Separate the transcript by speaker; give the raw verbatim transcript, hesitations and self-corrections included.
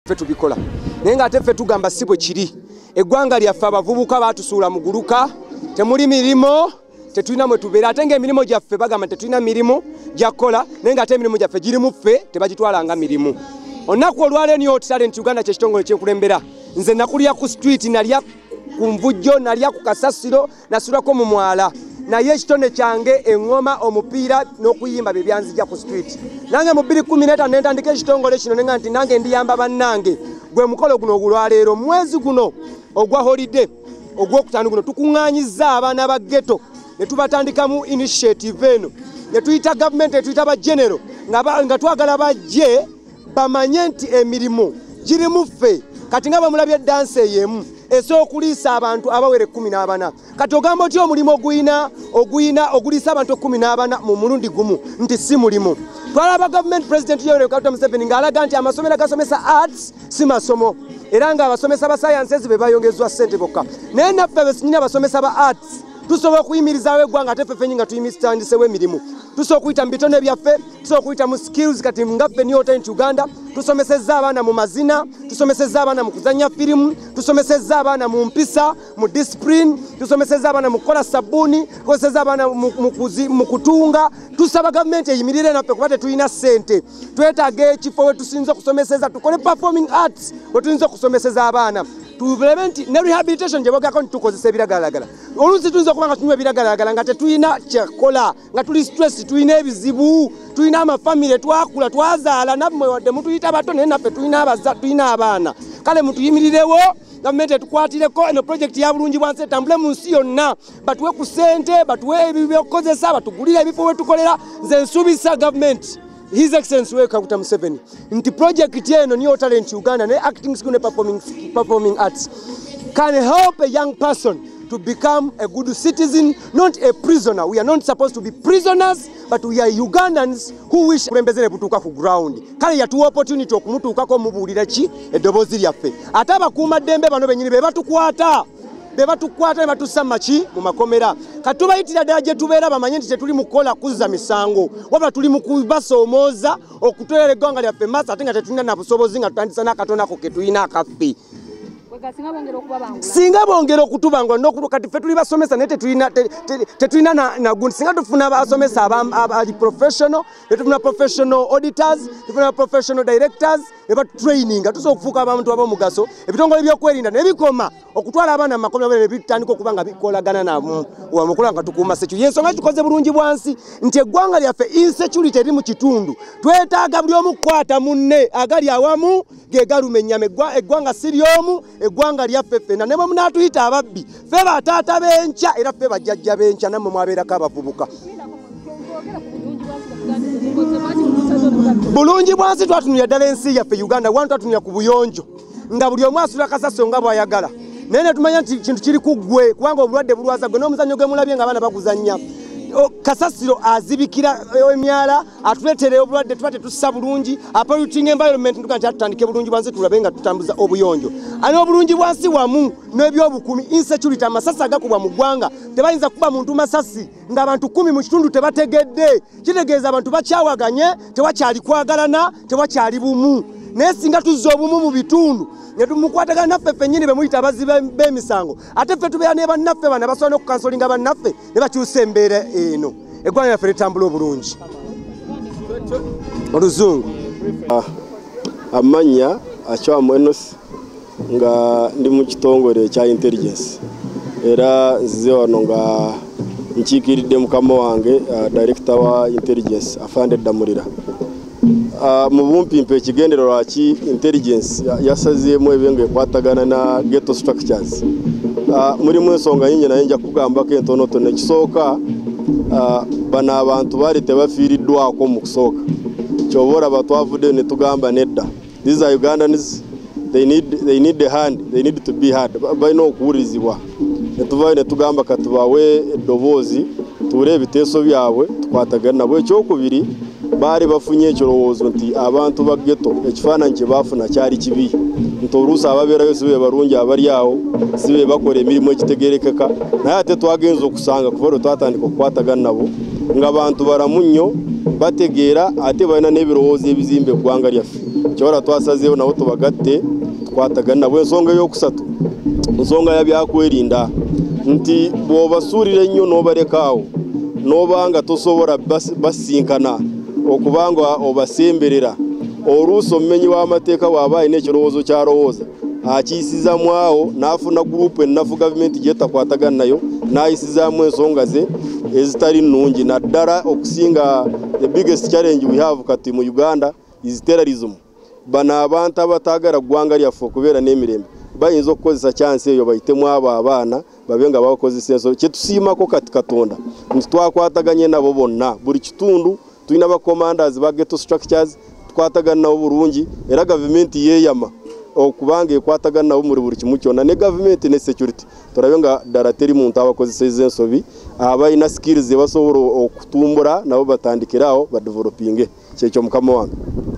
Speaker 1: ffe tubikola naye nga ate ffe tugamba si bwe kiri eggwanga lyaffe abavubuka baatusuula mu guluka temuli mirimo tetulina mwe tubeera ate ng'emirimu gyaffe bagamba tetulina mirimu gyakola naye nga ate emirimu gyaffe girimu ffe tebagitwalanga mirimu olunaku olwaleero New Talent Uganda kyekitongole kyekulembera nze nakulya ku street nalya ku nvujjo nalya ku kasasiro nasulako mu mwala naye ekitone kyange eŋŋoma omupiira n'okuyimba bye byanzija ku street nange mu bbiri kkumi n'etaano ne ntandika ekitongole kino nenga nti nange ndiyamba bannange gwe mukolo guno ogulwaleero mwezi guno ogwa holiday ogwokutaano guno tukuŋŋaanyizza abaana ba ghetto ne tubatandikamu initiative eno ne tuyita gavumenti ne tuyita ba genero nga twagala bajje bamanye nti emirimu girimu ffe kati nga bamulabye dansi ey'emu esobola okuliisa abantu abawere kkumi n'abana kati ogamba otya omulimu oguyina oguyina oguliisa abantu kkumi n'abana mu mulundi gumu nti si mulimu twalaba gavumenti pulezidenti Yoweri Kaguta Museveni ng'alaga nti amasomero agasomesa arts si masomo era ng'abasomesa ba sciences be bayongezwa ssente bokka naye naffe betunyina abasomesa ba arts tusobola okuyimirizaawo eggwanga ate ffeffenyi nga tuyimisandisewo emirimu tusobola okuyita mu bitone byaffe tusobola okuyita mu skills kati ngaffe New Talent Uganda tusomesezza abaana mu mazina tusomesezza abaana mu kuzannya firimu tusomesezza abaana mu mpisa mu discipline tusomesezza abaana mu kukola sabbuuni tukozesezza abaana mu kutunga tusaba gavumenti eyimirire naffe kuba tetulina ssente twetaaga ekifo we tusinza okusomeseza tukole performing arts we tuyinza okusomeseza abaana tulebe nti ne rehabilitation gye boogako nti tukozesa ebiragalalagala oluusi tuyinza okuba nga tunywa ebiragalalagala nga tetulina kyakola nga tuli stress tulina ebizibu tulina amafamire twakula twazaala nammwe wadde mutuyita bato naye naffe tulina abaana kale mutuyimirirewo gavumenti etukwatireko eno projekiti ya bulungi bwansi etambule mu nsi yonna batuwe ku ssente batuwe ebyokukozesa batugulire ebifo we tukolera nze nsuubisa gavumenti His Excellency Yoweri Kaguta Museveni nti project eno New Talent Uganda ne acting school ne performing, performing arts can help a young person to become a good citizen, not a prisoner. We are not supposed to be prisoners, but we are Ugandans who wish kulembeze ne butuuka ku ground. Kale yatuwa opportunity okumutuukako mubuulira ki eddoboozi lyaffe. Ate abakuuma ddembe bano bennyini be batukwata be batukwata ne batussa maki mu makomera katubayitira ddala gye tubeera bamanye nti tetuli mu kukola kuzza misango wabula tuli mu kubasoomooza okutwera eggwanga lyaffe maaso ate nga tetulina na busobozi nga tutandisa n'akatonako ke tulina akaffe singa bongera okutubangula n'okulu kati ffe tuli basomesa naye tetulina nagundi singa tufuna abasomesa abali professional ne tufuna professional auditors tufuna professional directors ne batutraininga tusobola okufuuka abantu ab'omugaso ebitongole by'okwerinda ne bikoma okutwala abaana mu makomera ne bitandika okuba nga bikolagana nabo wamukola nga tukuuma security yensonga tukoze bulungi bwansi nti eggwanga lyaffe insecurity eri mu kitundu twetaaga buli omu kukwata munne agali awamu ge galuma ennyama eggwanga si lyomu eggwanga lyaffe ffenna ne bwe munaatuyita ababbi ffe bataata b'enkya era ffe bajjajja b'enkya nammwe mwabeerako abavubuka bulungi bwansi twatunulira ddala ensi yaffe Uganda wanu twatunulira ku buyonjo nga buli omu asula kasaso nga bw'ayagala naye ne tumanya nti kintu kiri ku ggwe kubanga obulwadde bulwaza gwe n'omuzannyo gwe mulabye nga abaana baguzannya kasasiro azibikira emyala atuleetera obulwadde tuba tetussa bulungi polluting environment ntuga nti atutandike bulungi bwansi tulabe nga tutambuza obuyonjo ani obulungi bwansi wamu n'ebyobukumi insecurity amasasi agakubwa mu ggwanga tebayinza kuba muntu masasi ng'abantu kumi mu kitundu tebategedde kitegeeza abantu bakyawaganye tewakyali kwagalana tewakyali bumu naye singa tuzza obumu mu bitundu ne tumukwatagana naffe ffennyini be muyita abazzi b'emisango ate ffe tubeera ne bannaffe bana basobola n'okukansolinga bannaffe ne bakyusa embeera eno eggwanga lyaffe litambula obulungi oluzungu
Speaker 2: amannya Achwamu Enos nga ndi mu kitongole ekya intelligence era nzize wano nga nkiikiridde mukama wange uh, director wa intelligence afande Damulira Uh, mu bumpimpe ekigendererwa ki intelligence yasazeemu ebyengo ekwatagana na ghetto structures uh, mulimu ensonga nyingi naye nja kugambako entonotono ekisooka uh, bano abantu baali tebafiiriddwako mu kusooka kyoba olaba twavudde ne tugamba nedda these are Ugandans they need, they need a hand they need to be heard balina okuwulirizibwa ne tuvaayo ne tugamba katubawe eddoboozi tuwule ebiteeso byabwe tukwatagana nabo ekyokubiri baali bafunye ekirowoozo nti abantu ba ghetto ekifaananyi kye baafuna kyali kibi nti oluusi ababeerayo si be balungi abali awo si be bakola emirimu ekitegeerekeka naye ate twagenza okusanga kuba lwe twatandika okukwatagana nabo nga bantu balamu nnyo bategeera ate balina n'ebirowoozo ebizimba eggwanga lyaffe cyora twasazeyo nawo tubagate twatagana bwe nsonga yo kusatu nsonga ya byakwerinda nti bo basurire nnyo no barekawo no banga tosobora basinkana okubanga obasemberera oruso mmenyi wa amateka wabaye n'ekirowozo cyarowoza akisiza mwawo nafuna group enafu government jeta kwatagana nayo nayisiza mu ensonga ze ezitali nnungi na ddala okusinga the biggest challenge we have kati mu Uganda is terrorism. Bana abantu abatagara gwanga lyaffe okubeera n'emirembe bayinza okukozesa chance eyo bayitemu abo abaana babenga bakozesa eso kyetusiimako kati Katonda nti twakwataganye nabo bonna buli kitundu tulina ba commanders ba ghetto structures twatagana nabo bulungi era government yeyama okubanga ekwatagana nabo muri buli kimu kyonna ne government ne security turabenga ddala teri muntu abakozesa ensobi abayina skills basobora okutumbura nabo batandikirawo ba developing kyekyo mukama wange.